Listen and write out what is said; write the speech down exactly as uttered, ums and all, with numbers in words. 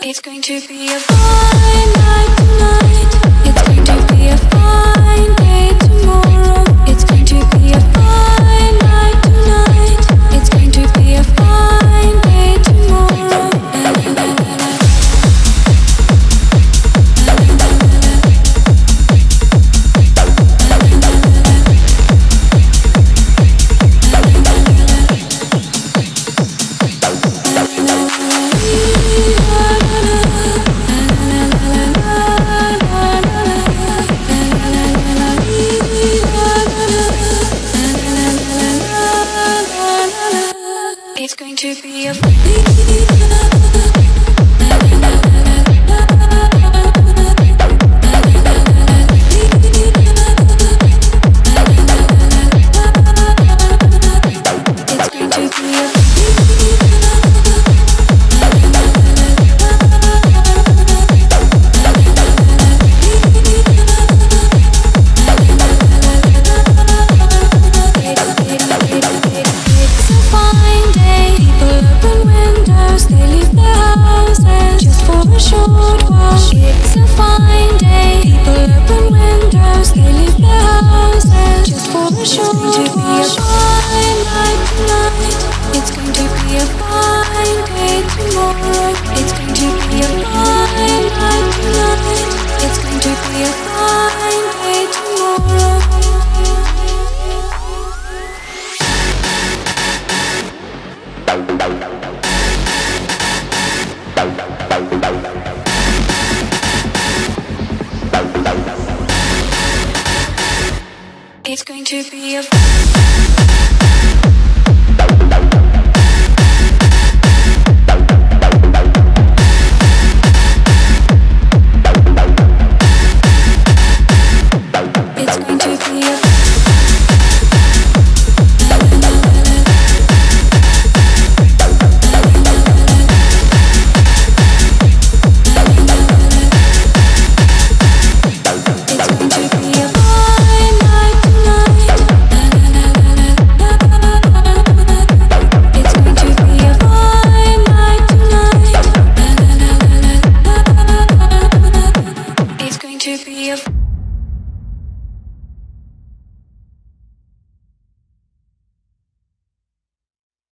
It's going to be a fine night tonight. It's going to be a fine day tomorrow. It's going to be a fine night tonight. It's going to be a fine day tomorrow. It's going to be a It's going to be a